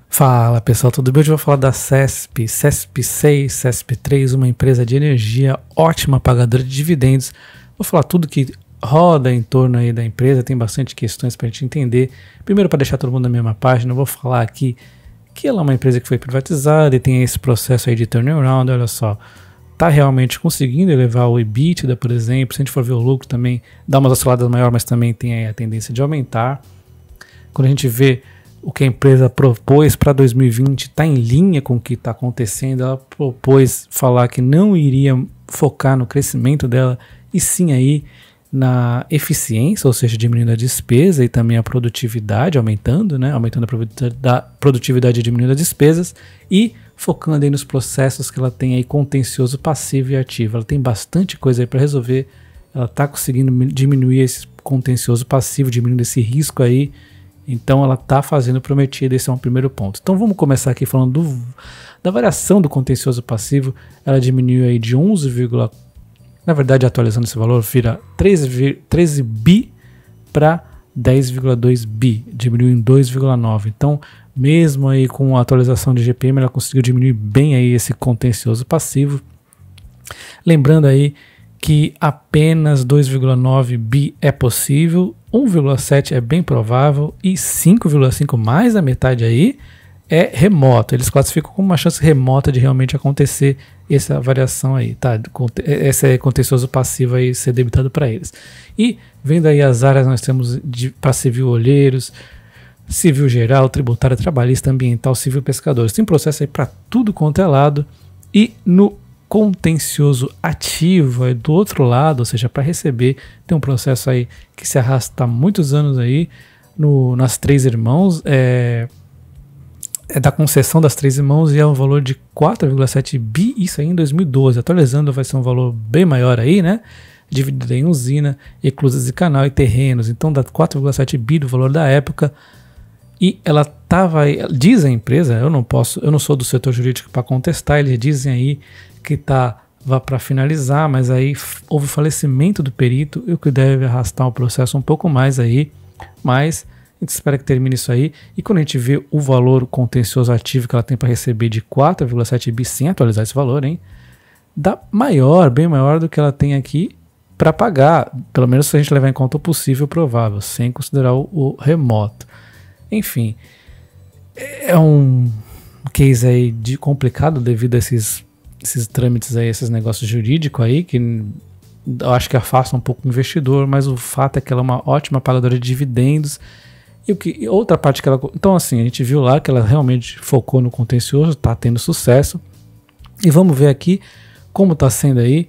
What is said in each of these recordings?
Fala pessoal, tudo bem? Hoje eu vou falar da CESP, CESP6, CESP3, uma empresa de energia ótima pagadora de dividendos. Vou falar tudo que roda em torno aí da empresa, tem bastante questões para a gente entender. Primeiro, para deixar todo mundo na mesma página, eu vou falar aqui que ela é uma empresa que foi privatizada e tem esse processo aí de turnaround. Olha só, está realmente conseguindo elevar o EBITDA, por exemplo. Se a gente for ver o lucro também, dá umas osciladas maior, mas também tem aí a tendência de aumentar. Quando a gente vê o que a empresa propôs para 2020 está em linha com o que está acontecendo. Ela propôs falar que não iria focar no crescimento dela, e sim aí na eficiência, ou seja, diminuindo a despesa e também a produtividade, aumentando a produtividade e diminuindo as despesas, e focando aí nos processos que ela tem aí contencioso passivo e ativo. Ela tem bastante coisa aí para resolver, ela está conseguindo diminuir esse contencioso passivo, diminuindo esse risco aí. Então ela está fazendo o prometido, esse é um primeiro ponto. Então vamos começar aqui falando da variação do contencioso passivo. Ela diminuiu aí de 11, na verdade atualizando esse valor, vira 13 bi para 10,2 bi, diminuiu em 2,9. Então mesmo aí com a atualização de GPM, ela conseguiu diminuir bem aí esse contencioso passivo. Lembrando aí que apenas 2,9 bi é possível, 1,7 é bem provável e 5,5, mais da metade aí, é remoto. Eles classificam como uma chance remota de realmente acontecer essa variação aí, tá? Esse contencioso passivo aí ser debitado para eles. E vendo aí as áreas, nós temos para civil olheiros, civil geral, tributário, trabalhista, ambiental, civil pescadores. Tem processo aí para tudo quanto é lado. E no contencioso ativo aí do outro lado, ou seja, para receber, tem um processo aí que se arrasta há muitos anos aí nas Três Irmãos, é da concessão das Três Irmãos, e é um valor de 4,7 bi, isso aí em 2012, atualizando vai ser um valor bem maior aí, né, dividido em usina, eclusas de canal e terrenos. Então dá 4,7 bi do valor da época. E ela estava aí, diz a empresa, eu não sou do setor jurídico para contestar, eles dizem aí que vá para finalizar, mas aí houve falecimento do perito, o que deve arrastar o processo um pouco mais aí, mas a gente espera que termine isso aí. E quando a gente vê o valor contencioso ativo que ela tem para receber de 4,7 bi, sem atualizar esse valor, hein, dá bem maior do que ela tem aqui para pagar, pelo menos se a gente levar em conta o possível provável, sem considerar o remoto. Enfim, é um case aí complicado devido a esses trâmites aí, esses negócios jurídicos aí, que eu acho que afasta um pouco o investidor, mas o fato é que ela é uma ótima pagadora de dividendos. E outra parte que ela... Então assim, a gente viu lá que ela realmente focou no contencioso, está tendo sucesso. E vamos ver aqui como está sendo aí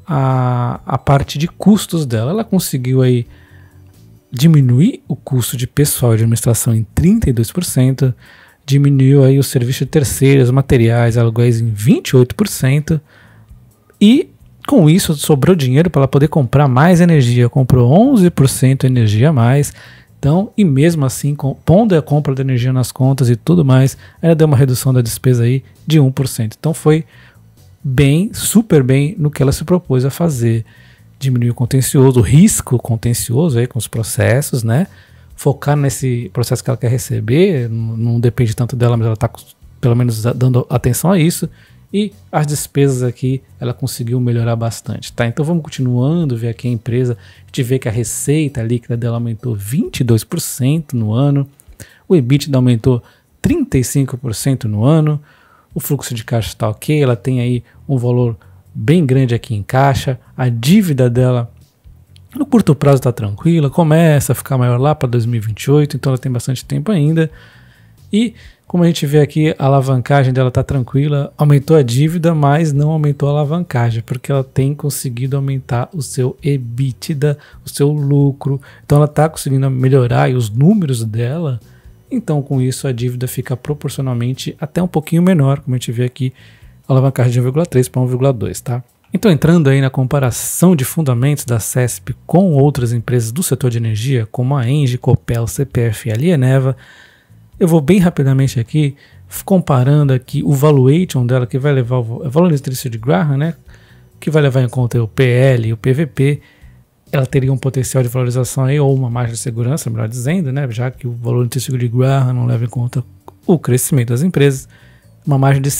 a parte de custos dela. Ela conseguiu aí diminuir o custo de pessoal e de administração em 32%, diminuiu aí o serviço de terceiros, materiais, aluguéis em 28%, e com isso sobrou dinheiro para ela poder comprar mais energia, comprou 11% energia a mais. Então, e mesmo assim, pondo a compra de energia nas contas e tudo mais, ela deu uma redução da despesa aí de 1%. Então foi super bem no que ela se propôs a fazer. Diminuir o contencioso, o risco contencioso aí com os processos, né? Focar nesse processo que ela quer receber, não depende tanto dela, mas ela está pelo menos dando atenção a isso. E as despesas aqui ela conseguiu melhorar bastante, tá? Então vamos continuando, ver aqui a empresa. A gente vê que a receita líquida dela aumentou 22% no ano, o EBITDA aumentou 35% no ano, o fluxo de caixa está ok, ela tem aí um valor bem grande aqui em caixa, a dívida dela no curto prazo está tranquila, começa a ficar maior lá para 2028, então ela tem bastante tempo ainda. E como a gente vê aqui, a alavancagem dela está tranquila, aumentou a dívida, mas não aumentou a alavancagem, porque ela tem conseguido aumentar o seu EBITDA, o seu lucro, então ela está conseguindo melhorar e os números dela. Então com isso a dívida fica proporcionalmente até um pouquinho menor, como a gente vê aqui, a alavancagem de 1,3 para 1,2, tá? Então entrando aí na comparação de fundamentos da CESP com outras empresas do setor de energia, como a Engie, Copel, CPF e a Lieneva, eu vou bem rapidamente aqui, comparando aqui o valuation dela, que vai levar o valor de Graham, né, que vai levar em conta o PL e o PVP. Ela teria um potencial de valorização aí, ou uma margem de segurança, melhor dizendo, né, já que o valor intrínseco de Graham não leva em conta o crescimento das empresas, uma margem de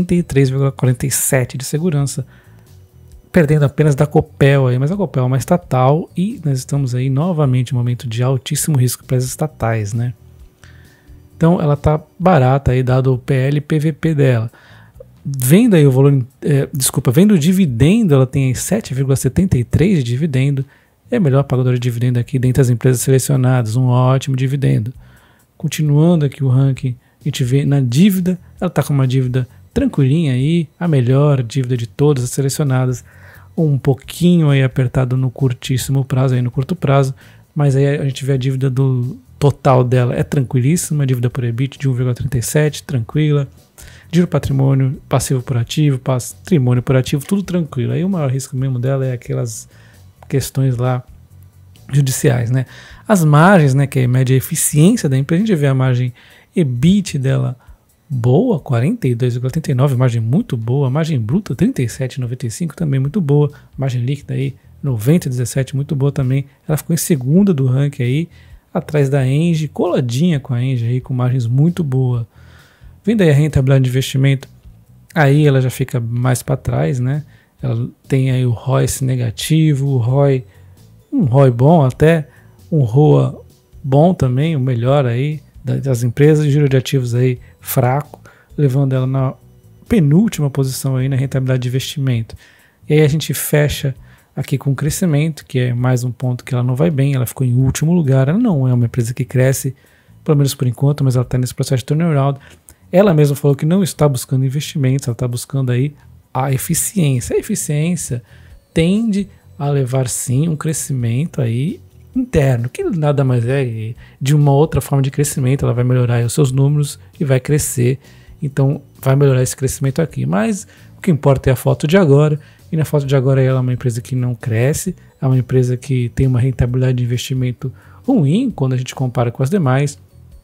73,47% de segurança, perdendo apenas da Copel aí, mas a Copel é uma estatal e nós estamos aí novamente em um momento de altíssimo risco para as estatais, né? Então ela está barata aí, dado o PL e PVP dela. Vendo aí o valor, vendo o dividendo, ela tem 7,73 de dividendo, é a melhor pagadora de dividendo aqui dentre as empresas selecionadas, um ótimo dividendo. Continuando aqui o ranking, a gente vê na dívida, ela está com uma dívida tranquilinha aí, a melhor dívida de todas as selecionadas, um pouquinho aí apertado no curtíssimo prazo, aí no curto prazo, mas aí a gente vê a dívida do total dela é tranquilíssima, dívida por EBIT de 1,37, tranquila, giro patrimônio, passivo por ativo, patrimônio por ativo, tudo tranquilo. Aí o maior risco mesmo dela é aquelas questões lá judiciais, né? As margens, né, que é mede a eficiência da empresa, a gente vê a margem EBIT dela boa, 42,89, margem muito boa, margem bruta 37,95 também muito boa, margem líquida aí 90,17 muito boa também. Ela ficou em segunda do ranking aí, atrás da Engie, coladinha com a Engie aí, com margens muito boa. Vendo aí a rentabilidade de investimento, aí ela já fica mais para trás, né? Ela tem aí o ROIC negativo, o ROI, um ROI bom até, um ROA bom também, o melhor aí das empresas, giro de ativos aí fraco, levando ela na penúltima posição aí na rentabilidade de investimento. E aí a gente fecha aqui com o crescimento, que é mais um ponto que ela não vai bem, ela ficou em último lugar, ela não é uma empresa que cresce, pelo menos por enquanto, mas ela está nesse processo de turnaround. Ela mesma falou que não está buscando investimentos, ela está buscando aí a eficiência. A eficiência tende a levar sim um crescimento aí interno, que nada mais é de uma outra forma de crescimento, ela vai melhorar aí os seus números e vai crescer, então vai melhorar esse crescimento aqui. Mas o que importa é a foto de agora, e na foto de agora ela é uma empresa que não cresce, é uma empresa que tem uma rentabilidade de investimento ruim quando a gente compara com as demais,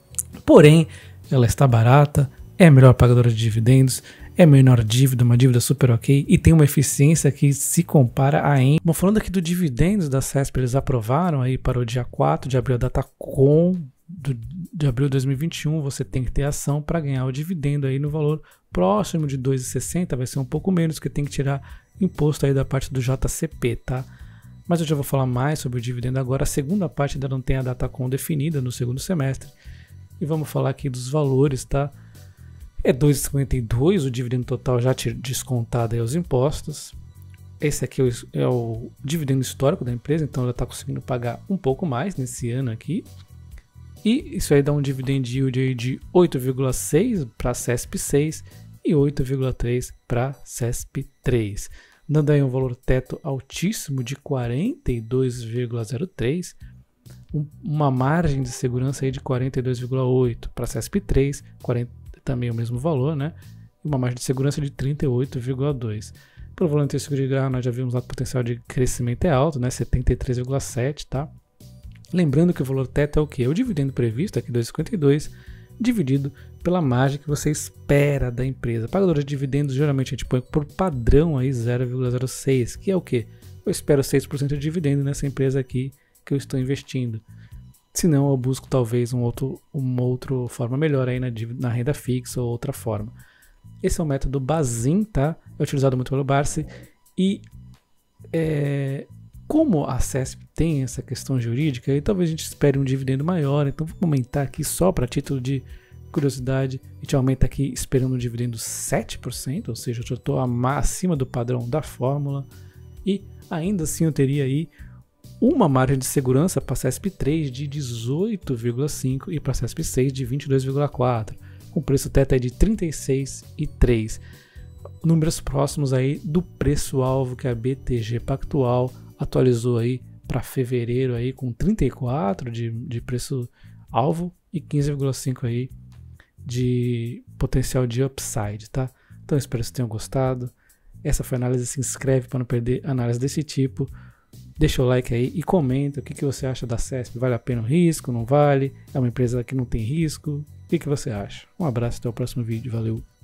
porém ela está barata, é a melhor pagadora de dividendos, é a menor dívida, uma dívida super ok, e tem uma eficiência que se compara a Engie. Bom, falando aqui do dividendos da CESP, eles aprovaram aí para o dia 4 de abril, a data de abril de 2021, você tem que ter ação para ganhar o dividendo aí no valor próximo de 2,60, vai ser um pouco menos, que tem que tirar imposto aí da parte do JCP, tá? Mas eu já vou falar mais sobre o dividendo agora, a segunda parte ainda não tem a data definida no segundo semestre, e vamos falar aqui dos valores, tá? É 2,52 o dividendo total já descontado aí os impostos. Esse aqui é o dividendo histórico da empresa, então ela está conseguindo pagar um pouco mais nesse ano aqui. E isso aí dá um dividend yield aí de 8,6 para a CESP 6 e 8,3 para a CESP 3. Dando aí um valor teto altíssimo de 42,03, uma margem de segurança aí de 42,8 para a CESP 3, também o mesmo valor, né? E uma margem de segurança de 38,2. Pelo valor intrínseco de ganho, nós já vimos lá que o potencial de crescimento é alto, né? 73,7, tá? Lembrando que o valor teto é o quê? É o dividendo previsto, aqui 2,52, dividido pela margem que você espera da empresa. Pagador de dividendos, geralmente a gente põe por padrão aí 0,06, que é o quê? Eu espero 6% de dividendo nessa empresa aqui que eu estou investindo. Se não, eu busco talvez uma outra forma melhor aí na renda fixa ou outra forma. Esse é o método Bazin, tá? É utilizado muito pelo Barsi. E como a CESP tem essa questão jurídica, aí talvez a gente espere um dividendo maior. Então vou aumentar aqui só para título de curiosidade. A gente aumenta aqui esperando um dividendo 7%, ou seja, eu estou acima do padrão da fórmula. E ainda assim eu teria aí uma margem de segurança para a CESP 3 de 18,5 e para a CESP 6 de 22,4, com preço teto aí de 36,3. Números próximos aí do preço-alvo que a BTG Pactual atualizou aí para fevereiro aí com 34 de preço-alvo e 15,5 aí de potencial de upside, tá? Então espero que vocês tenham gostado. Essa foi a análise, se inscreve para não perder análise desse tipo. Deixa o like aí e comenta o que você acha da CESP. Vale a pena o risco? Não vale? É uma empresa que não tem risco? O que você acha? Um abraço, até o próximo vídeo. Valeu!